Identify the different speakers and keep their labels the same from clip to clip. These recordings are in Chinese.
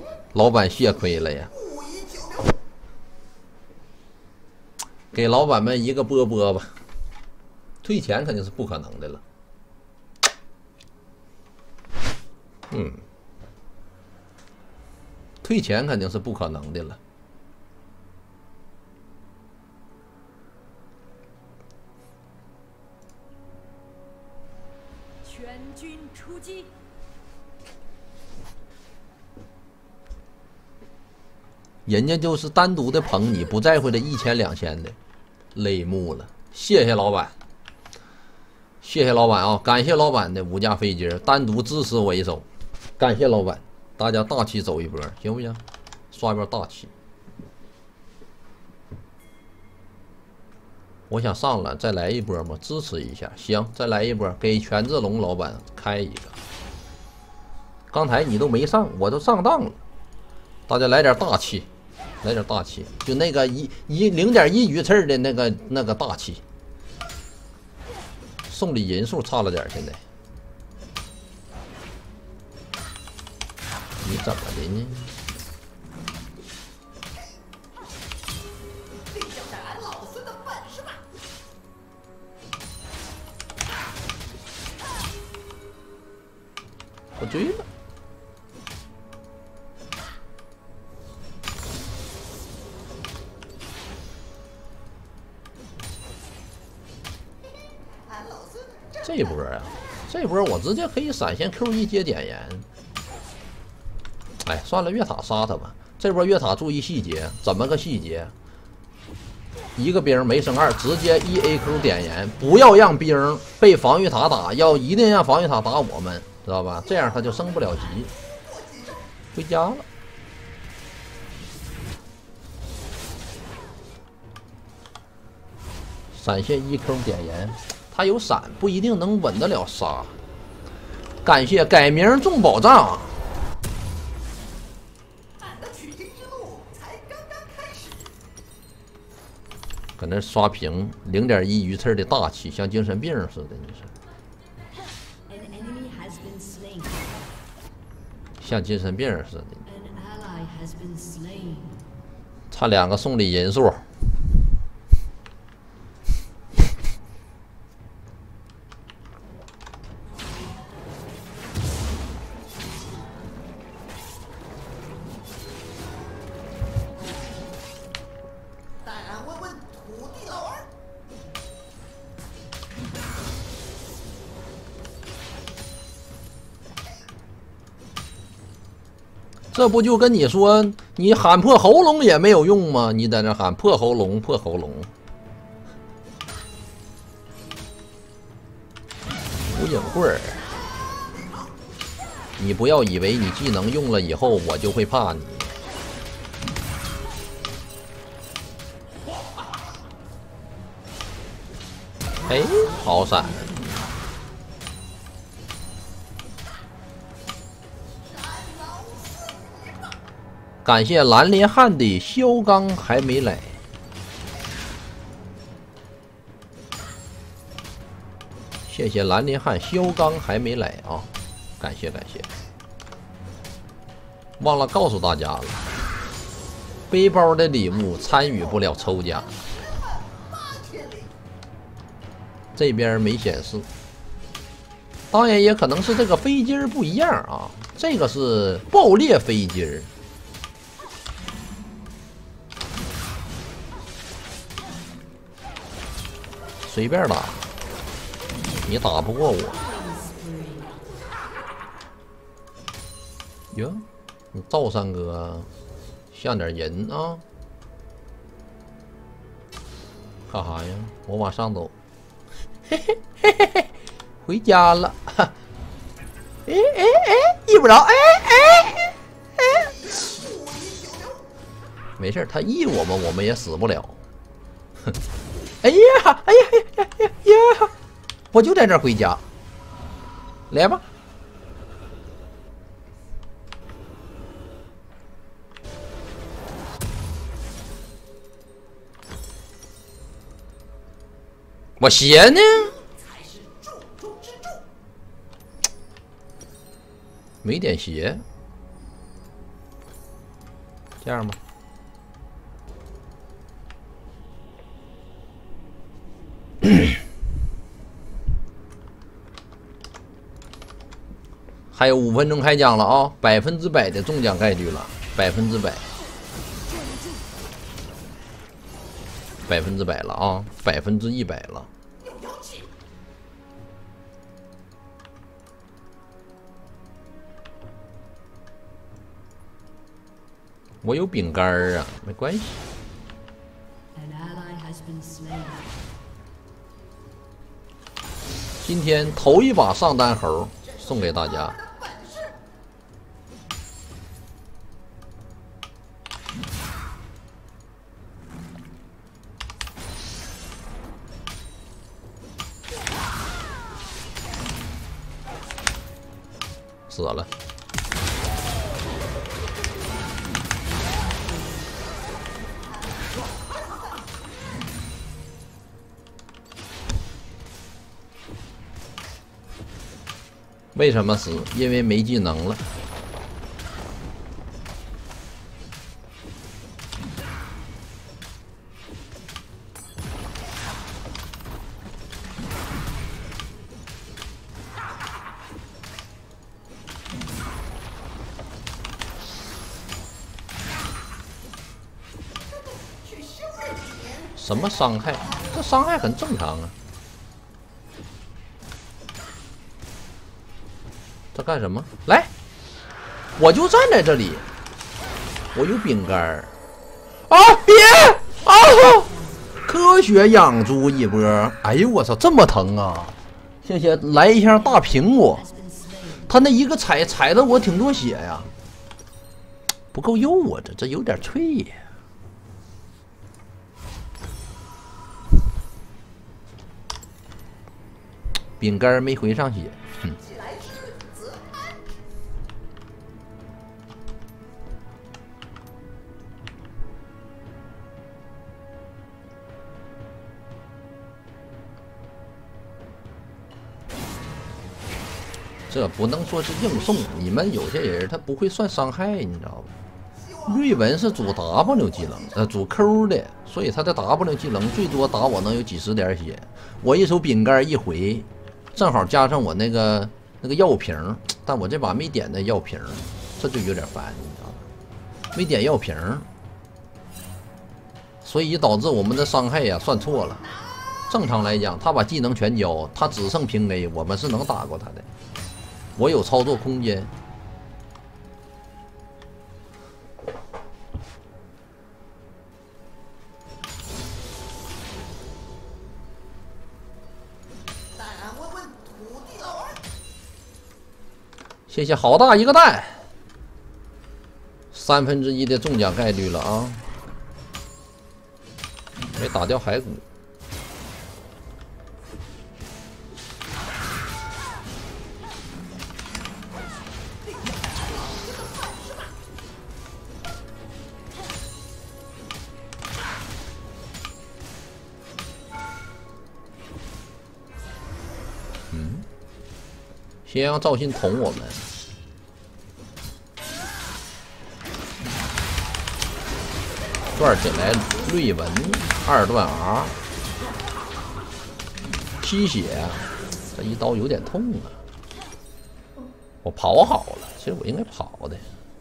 Speaker 1: 老板血亏了呀！给老板们一个波波吧，退钱肯定是不可能的了。退钱肯定是不可能的了。
Speaker 2: 全军出击！
Speaker 1: 人家就是单独的捧你，不在乎这1000、2000的，泪目了。谢谢老板，谢谢老板啊！感谢老板的5架飞机单独支持我一手，感谢老板，大家大气走一波，行不行？刷一波大气。我想上了，再来一波嘛，支持一下。行，再来一波，给权志龙老板开一个。刚才你都没上，我都上当了。大家来点大气。来点大气，就那个0.1鱼刺的那个大气。送礼人数差了点，现在。你怎么的呢？我追了。这波啊，这波我直接可以闪现 Q1 接点烟。哎，算了，越塔杀他吧。这波越塔注意细节，怎么个细节？一个兵没升2，直接1AQ 点烟，不要让兵被防御塔打，一定让防御塔打我们，知道吧？这样他就升不了级。回家了。闪现1Q 点烟。他有闪，不一定能稳得了杀。感谢改名中宝藏。搁那刷屏0.1鱼刺的大气，像精神病似的，你说？像精神病似的。差2个送礼人数。这不就跟你说，你喊破喉咙也没有用吗？你在那喊破喉咙，破喉咙。无影棍儿，你不要以为你技能用了以后，我就会怕你。哎，好闪！感谢蓝连汉的肖刚还没来，谢谢蓝连汉肖刚还没来啊！感谢感谢。忘了告诉大家了，背包的礼物参与不了抽奖，这边没显示。当然也可能是这个飞机不一样啊，这个是爆裂飞机。随便打，你打不过我。哟，你赵三哥像点人啊！干啥呀？我往上走。嘿嘿嘿嘿嘿，回家了。哎哎哎，遇不着！哎哎哎！没事，他遇我们，我们也死不了。哼。哎呀，哎呀呀呀呀！我就在这儿回家，来吧。我鞋呢？没点鞋。 这样吧。还有5分钟开奖了啊！100%的中奖概率了，100%，100%了啊，100%了。我有饼干儿啊，没关系。今天头一把上单猴送给大家。死了。为什么死？因为没技能了。什么伤害？这伤害很正常啊。这干什么？来，我就站在这里，我有饼干儿。啊！别啊！科学养猪一波。哎呦我操，这么疼啊！谢谢，来一下大苹果。他那一个踩的我挺多血呀，不够用啊，这有点脆呀。饼干没回上血，哼。这不能说是硬送，你们有些人他不会算伤害，你知道吧？瑞文是主 W 技能，主 Q 的，所以他的 W 技能最多打我能有几十点血。我一手饼干一回，正好加上我那个药瓶，但我这把没点那药瓶，这就有点烦，你知道吧？没点药瓶，所以导致我们的伤害呀算错了。正常来讲，他把技能全交，他只剩平 A， 我们是能打过他的。我有操作空间。谢谢好大一个蛋，1/3的中奖概率了啊！没打掉骸骨。先让赵信捅我们。转起来，瑞文2段 R， 吸血，这一刀有点痛啊！我跑好了，其实我应该跑的。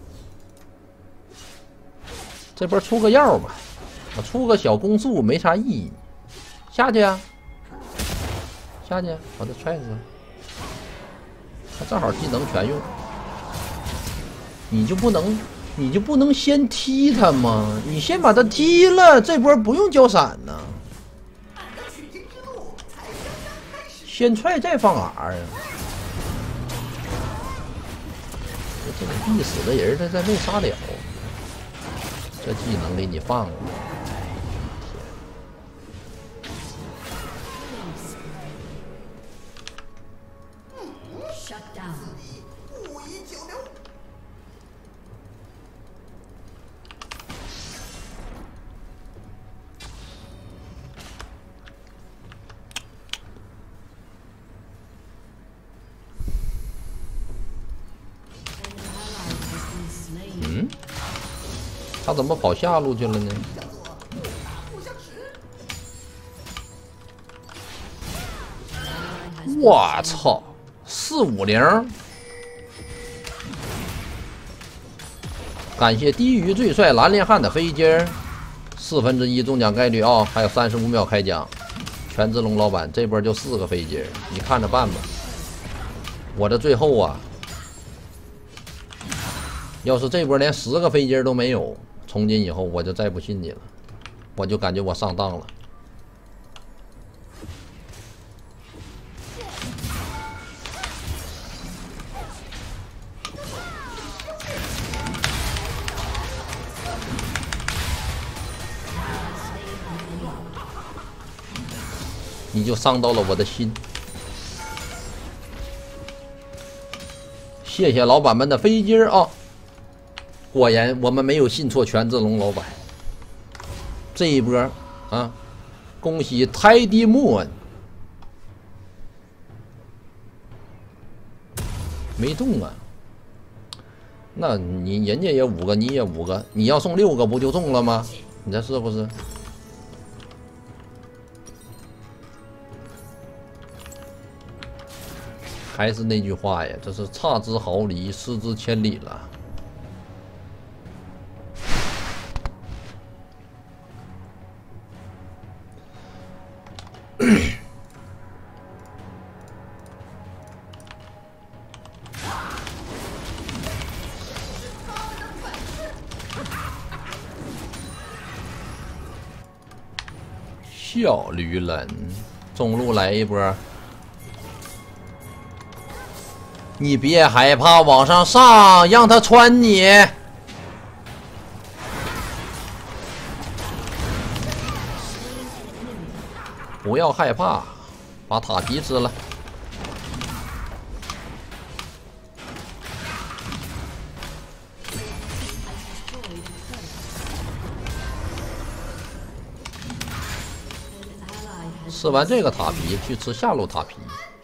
Speaker 1: 这波出个药吧，我出个小攻速没啥意义。下去啊，下去，把他踹死。他正好技能全用，你就不能先踢他吗？你先把他踢了，这波不用交闪呢。先踹再放 R 啊！这个必死的人他没杀了，这技能给你放了。 他怎么跑下路去了呢？我操，450！感谢低鱼最帅蓝莲汉的飞机，1/4中奖概率啊，还有35秒开奖。权志龙老板这波就4个飞机，你看着办吧。我这最后啊，要是这波连10个飞机都没有，从今以后我就再不信你了，我就感觉我上当了。你就伤到了我的心。谢谢老板们的飞机啊！果然我们没有信错权志龙老板。这一波啊，恭喜泰迪莫恩没中啊！那人家也5个，你也5个，你要送6个不就中了吗？你这是不是？还是那句话呀，这是差之毫厘，失之千里了。小驴人，中路来一波。你别害怕，往上上，让他穿你。不要害怕，把塔皮吃了。吃完这个塔皮，去吃下路塔皮。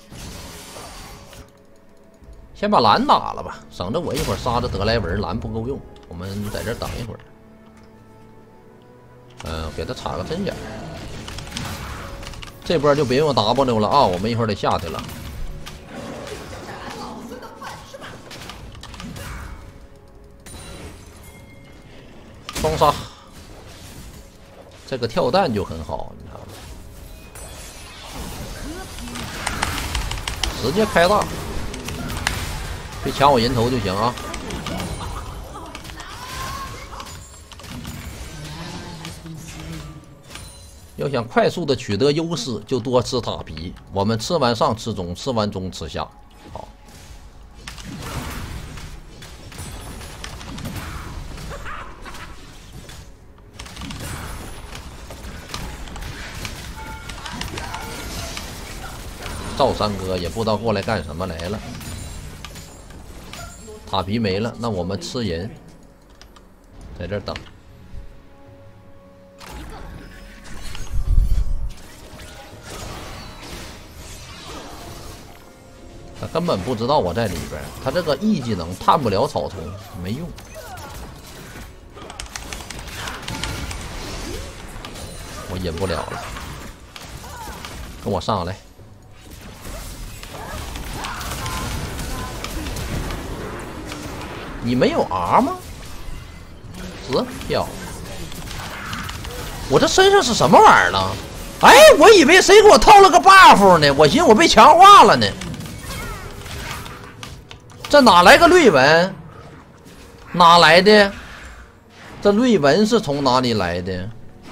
Speaker 1: 先把蓝打了吧，省得我一会儿杀着德莱文，蓝不够用。我们在这等一会儿。给他插个针眼。这波就别用 W 了啊，我们一会儿得下去了。双杀，这个跳弹就很好，你看吧，直接开大。别抢我人头就行啊！要想快速的取得优势，就多吃塔皮。我们吃完上吃中，吃完中吃下。好，赵三哥也不知道过来干什么来了。塔皮没了，那我们吃人，在这等。他根本不知道我在里边，他这个 E 技能探不了草丛，没用。我引不了了，跟我上来。你没有 R 吗？死票！我这身上是什么玩意儿呢？哎，我以为谁给我套了个 buff 呢？我寻思我被强化了呢。这哪来个瑞文？哪来的？这瑞文是从哪里来的？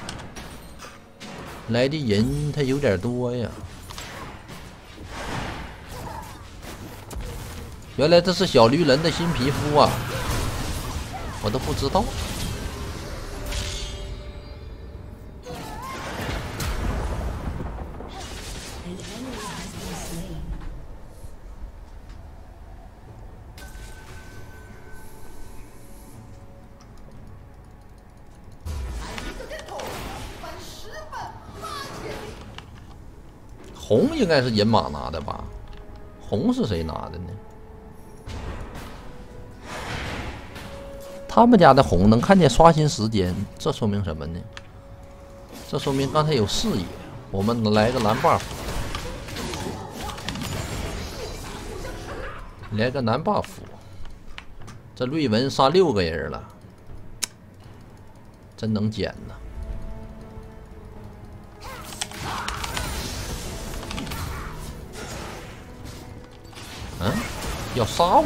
Speaker 1: 来的人他有点多呀。原来这是小驴人的新皮肤啊，我都不知道。红应该是银马拿的吧？红是谁拿的呢？他他们家的红能看见刷新时间，这说明什么呢？这说明刚才有视野。我们来个蓝 buff， 来个蓝 buff。这瑞文杀6个人了，真能捡呐！嗯，要杀我？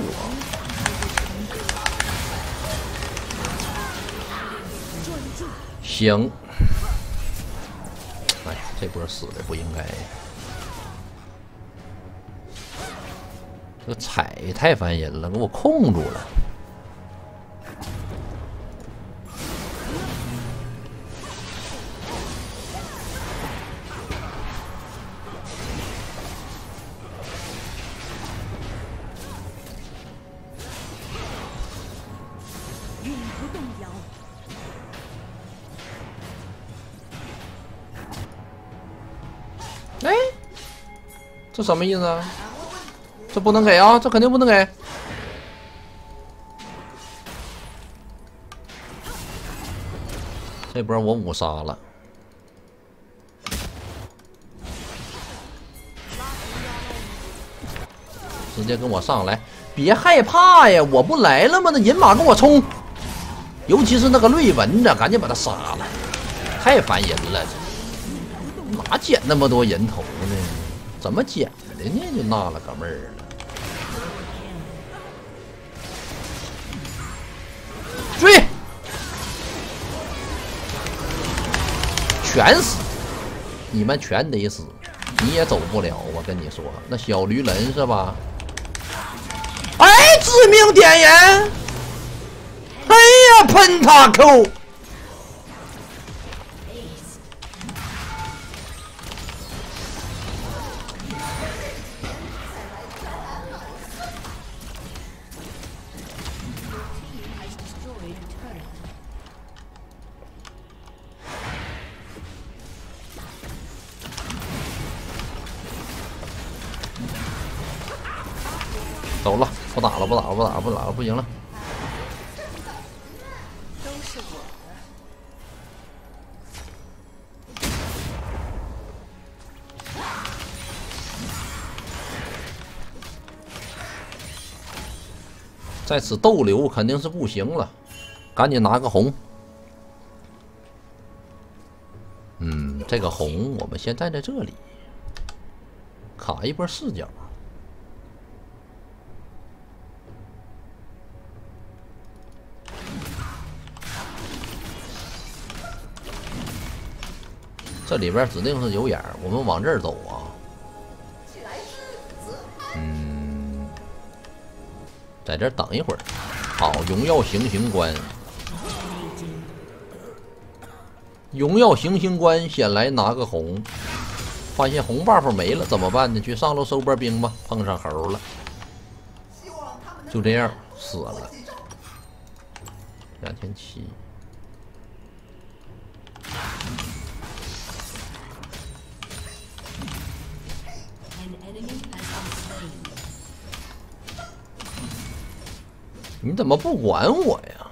Speaker 1: 行。哎呀，这波死的不应该。这个踩太烦人了，给我控住了。
Speaker 2: 永不动摇。
Speaker 1: 哎，这什么意思啊？这不能给啊！这肯定不能给。这波我5杀了，直接跟我上来，别害怕呀！我不来了吗？那人马跟我冲，尤其是那个瑞文的，赶紧把他杀了，太烦人了！哪捡那么多人头呢？怎么捡的呢？就纳了个闷儿了。追！全死！你们全得死！你也走不了，我跟你说，那小驴人是吧？哎，致命点燃！哎呀，喷他扣！走了，不打了，不打了，不打了，不打了，不行了。
Speaker 2: 都是我的。
Speaker 1: 在此逗留肯定是不行了，赶紧拿个红。这个红我们先站在这里，卡一波视角。这里边指定是有眼儿，我们往这儿走啊。在这儿等一会儿。好，荣耀行刑官，荣耀行刑官先来拿个红，发现红 buff 没了怎么办呢？去上路收波兵吧，碰上猴了，就这样死了。2700。你怎么不管我呀？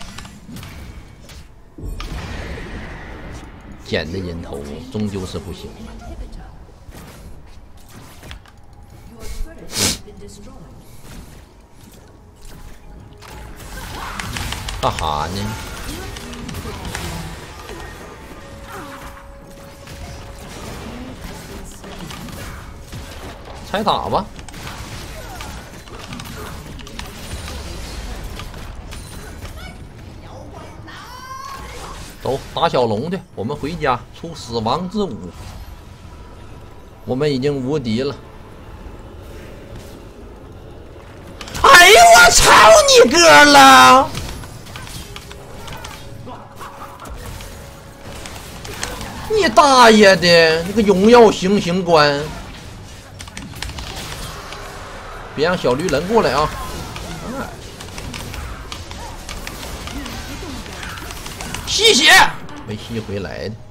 Speaker 1: 捡的人头终究是不行啊！干哈呢？拆塔吧！走，打小龙去，我们回家出死亡之舞。我们已经无敌了。哎呦我操你哥了！你大爷的，那个荣耀行刑官！别让小驴人过来啊！吸血，没吸回来的。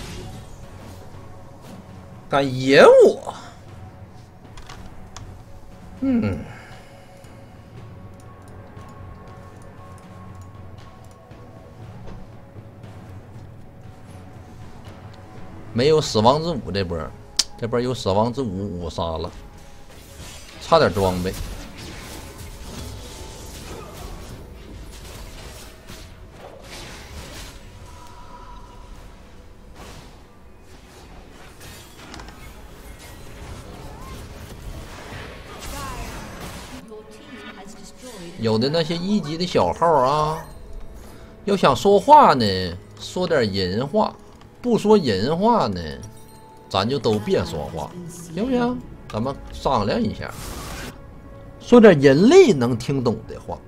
Speaker 1: 敢野我！ 没有死亡之舞这波，这波有死亡之舞，杀了，差点装备。有的那些1级的小号啊，要想说话呢，说点人话。 不说人话呢，咱就都别说话，行不行？咱们商量一下，说点人类能听懂的话。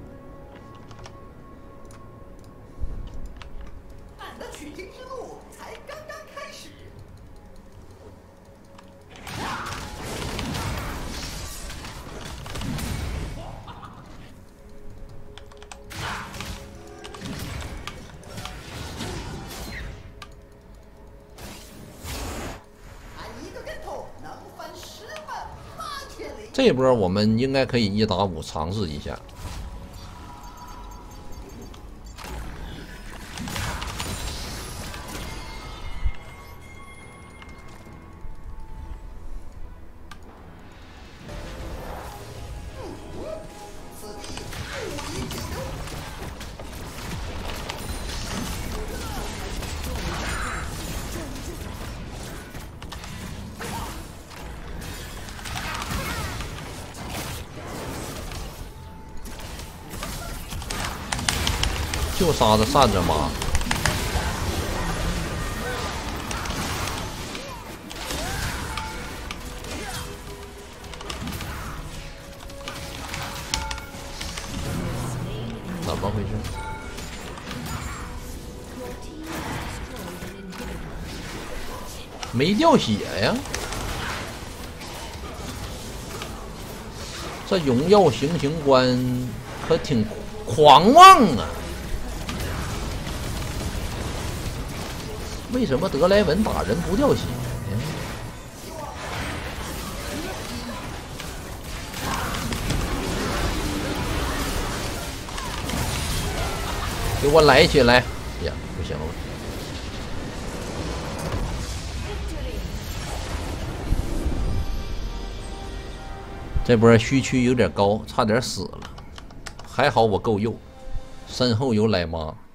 Speaker 3: 俺的取经之路才刚刚开始。
Speaker 1: 这波我们应该可以1打5尝试一下。就杀的扇子妈，怎么回事？没掉血呀！这荣耀行刑官可挺狂妄啊！ 为什么德莱文打人不掉血呢？给我来起来！呀，不行了，这波虚区有点高，差点死了。还好我够右，身后有奶妈。